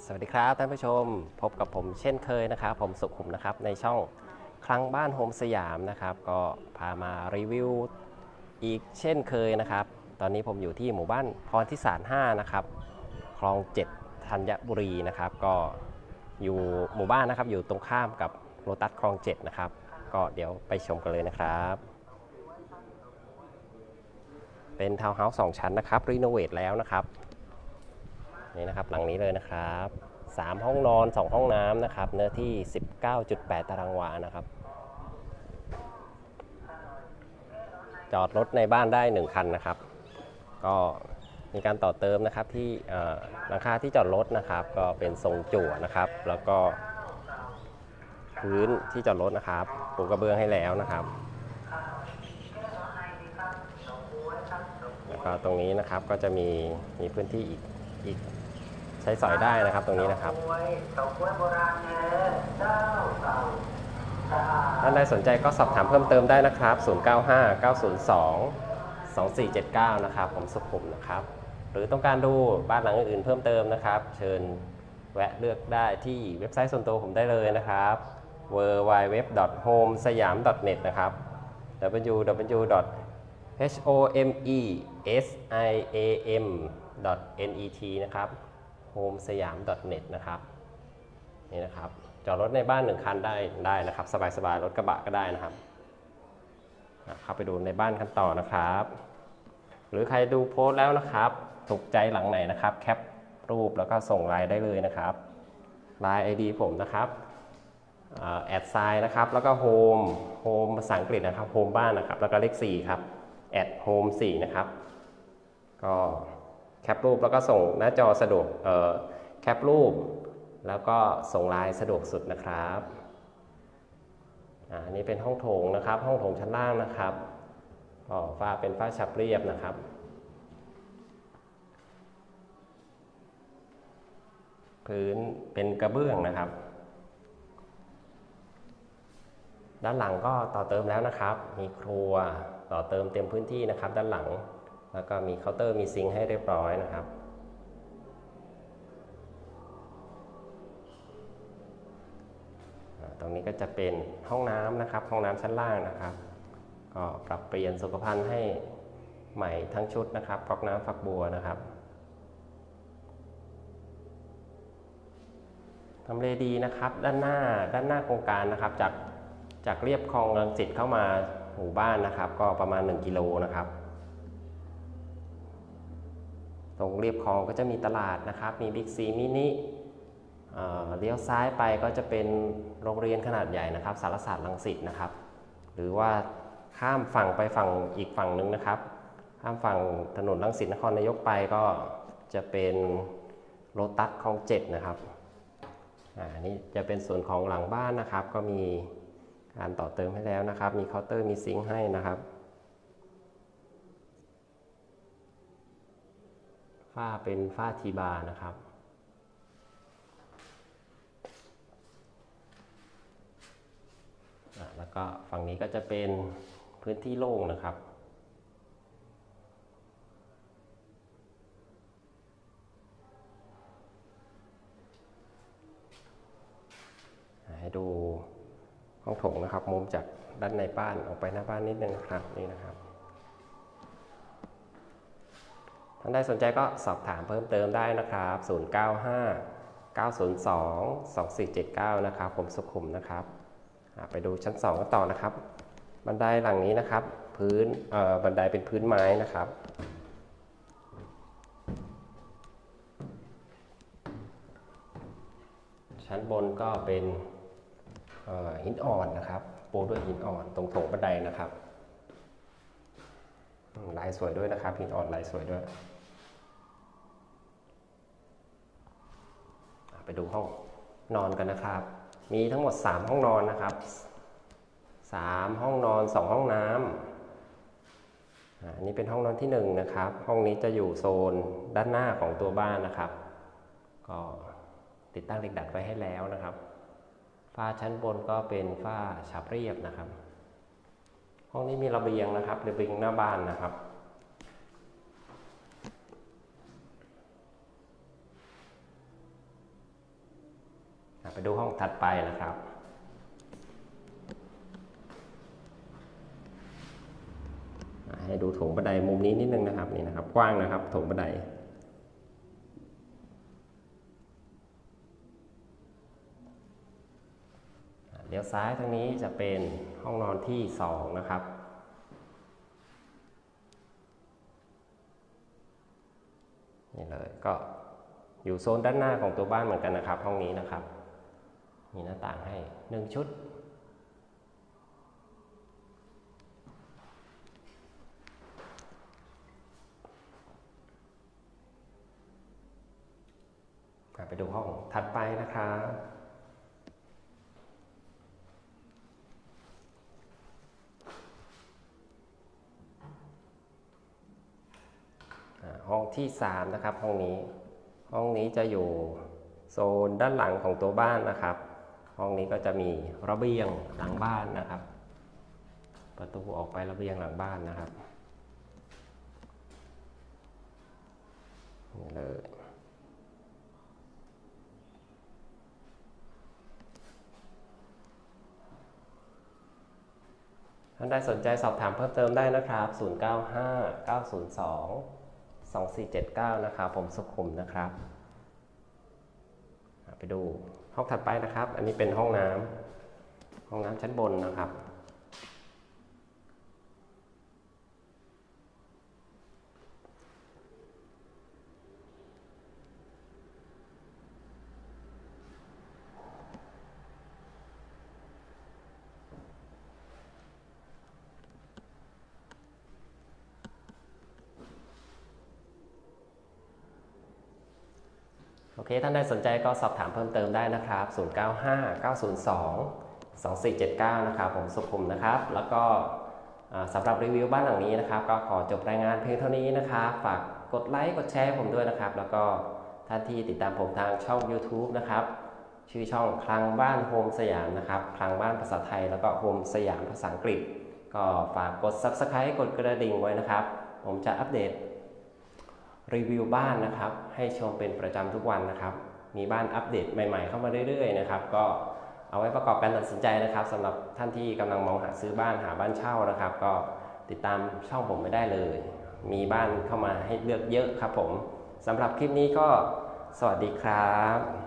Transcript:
สวัสดีครับท่านผู้ชมพบกับผมเช่นเคยนะครับผมสุขุมนะครับในช่องคลังบ้านโฮมสยามนะครับก็พามารีวิวอีกเช่นเคยนะครับตอนนี้ผมอยู่ที่หมู่บ้านพรทิสาร5นะครับคลอง7ธัญบุรีนะครับก็อยู่หมู่บ้านนะครับอยู่ตรงข้ามกับโลตัสคลอง7นะครับก็เดี๋ยวไปชมกันเลยนะครับเป็นทาวน์เฮาส์2ชั้นนะครับรีโนเวทแล้วนะครับนี่นะครับหลังนี้เลยนะครับ3ห้องนอน2ห้องน้ำนะครับเนื้อที่ 19.8 ตารางวานะครับจอดรถในบ้านได้1คันนะครับก็มีการต่อเติมนะครับที่หลังคาที่จอดรถนะครับก็เป็นทรงจั่วนะครับแล้วก็พื้นที่จอดรถนะครับปูกระเบื้องให้แล้วนะครับแล้วก็ตรงนี้นะครับก็จะมีพื้นที่อีกใช้สอยได้นะครับตรงนี้นะครับท่านใดสนใจก็สอบถามเพิ่มเติมได้นะครับ0959022479นะครับผมสุขุมนะครับหรือต้องการดูบ้านหลังอื่นๆเพิ่มเติมนะครับเชิญแวะเลือกได้ที่เว็บไซต์ส่วนตัวผมได้เลยนะครับ www.homesayam.net นะครับ www.homesayam.net นะครับ homesayam.net นะครับนี่นะครับจอดรถในบ้าน1คันได้นะครับสบายๆรถกระบะก็ได้นะครับเข้าไปดูในบ้านกันต่อนะครับหรือใครดูโพสต์แล้วนะครับถูกใจหลังไหนนะครับแคปรูปแล้วก็ส่งไลน์ได้เลยนะครับไลน์ ID ผมนะครับแอดไซน์นะครับแล้วก็โฮมภาษาอังกฤษนะครับโฮมบ้านนะครับแล้วก็เลข4ครับแอดโฮม4นะครับก็แคปรูปแล้วก็ส่งหน้าจอสะดวกแคปรูปแล้วก็ส่งไลน์สะดวกสุดนะครับอันนี้เป็นห้องโถงนะครับห้องโถงชั้นล่างนะครับฝ้าเป็นฝ้าฉับเรียบนะครับพื้นเป็นกระเบื้องนะครับด้านหลังก็ต่อเติมแล้วนะครับมีครัวต่อเติมเต็มพื้นที่นะครับด้านหลังแล้วก็มีเคาน์เตอร์มีซิงค์ให้เรียบร้อยนะครับตรงนี้ก็จะเป็นห้องน้ำนะครับห้องน้ำชั้นล่างนะครับก็ปรับเปลี่ยนสุขภัณฑ์ให้ใหม่ทั้งชุดนะครับก๊อกน้ำฝักบัวนะครับทำเลดีนะครับด้านหน้าโครงการนะครับจากเรียบคลองรังสิตเข้ามาหมู่บ้านนะครับก็ประมาณ1 กิโลนะครับตรงเรียบคลองก็จะมีตลาดนะครับมีบิ๊กซีมินิเลี้ยวซ้ายไปก็จะเป็นโรงเรียนขนาดใหญ่นะครับสารศาสตร์รังสิตนะครับหรือว่าข้ามฝั่งไปฝั่งอีกฝั่งนึงนะครับข้ามฝั่งถนนรังสิตนครนายกไปก็จะเป็นโลตัสคลอง7นะครับนี่จะเป็นส่วนของหลังบ้านนะครับก็มีการต่อเติมให้แล้วนะครับมีเคาน์เตอร์มีซิงค์ให้นะครับฝ้าเป็นฝ้าทีบาร์นะครับแล้วก็ฝั่งนี้ก็จะเป็นพื้นที่โล่งนะครับให้ดูห้องโถงนะครับมุมจากด้านในบ้านออกไปหน้าบ้านนิดนึงนะครับนี่นะครับท่านใดสนใจก็สอบถามเพิ่มเติมได้นะครับ0959022479นะครับผมสุขุมนะครับไปดูชั้น2กันต่อนะครับบันไดหลังนี้นะครับบันไดเป็นพื้นไม้นะครับชั้นบนก็เป็นหินอ่อนนะครับปูด้วยหินอ่อนตรงโถงบันไดนะครับลายสวยด้วยนะครับหินอ่อนลายสวยด้วยไปดูห้องนอนกันนะครับมีทั้งหมด3ห้องนอนนะครับ3ห้องนอน2ห้องน้ำอันนี้เป็นห้องนอนที่1นะครับห้องนี้จะอยู่โซนด้านหน้าของตัวบ้านนะครับก็ติดตั้งเหล็กดัดไว้ให้แล้วนะครับฝ้าชั้นบนก็เป็นฝ้าฉาบเรียบนะครับห้องนี้มีระเบียงนะครับระเบียงหน้าบ้านนะครับ หไปดูห้องถัดไปนะครับให้ดูโถงบันไดมุมนี้นิดนึงนะครับนี่นะครับกว้างนะครับโถงบันไดเลี้ยวซ้ายทางนี้จะเป็นห้องนอนที่2นะครับนี่เลยก็อยู่โซนด้านหน้าของตัวบ้านเหมือนกันนะครับห้องนี้นะครับมีหน้าต่างให้1ชุดไปดูห้องถัดไปนะครับห้องที่3นะครับห้องนี้จะอยู่โซนด้านหลังของตัวบ้านนะครับห้องนี้ก็จะมีระเบียงหลังบ้านนะครับประตูออกไประเบียงหลังบ้านนะครับนี่เลยท่านใดสนใจสอบถามเพิ่มเติมได้นะครับ0959022479นะครับผมสุขุมนะครับไปดูห้องถัดไปนะครับอันนี้เป็นห้องน้ำชั้นบนนะครับโอเคท่านใดสนใจก็สอบถามเพิ่มเติมได้นะครับ0959022479นะครับผมสุขุมนะครับแล้วก็สำหรับรีวิวบ้านหลังนี้นะครับก็ขอจบรายงานเพียงเท่านี้นะครับฝากกดไลค์กดแชร์ผมด้วยนะครับแล้วก็ท่านที่ติดตามผมทางช่อง YouTube นะครับชื่อช่องคลังบ้านโฮมสยามนะครับคลังบ้านภาษาไทยแล้วก็โฮมสยามภาษาอังกฤษก็ฝากกด Subscribe กดกระดิ่งไว้นะครับผมจะอัปเดตรีวิวบ้านนะครับให้ชมเป็นประจำทุกวันนะครับมีบ้านอัปเดตใหม่ๆเข้ามาเรื่อยๆนะครับก็เอาไว้ประกอบการตัดสินใจนะครับสำหรับท่านที่กำลังมองหาซื้อบ้านหาบ้านเช่านะครับก็ติดตามช่องผมไม่ได้เลยมีบ้านเข้ามาให้เลือกเยอะครับผมสำหรับคลิปนี้ก็สวัสดีครับ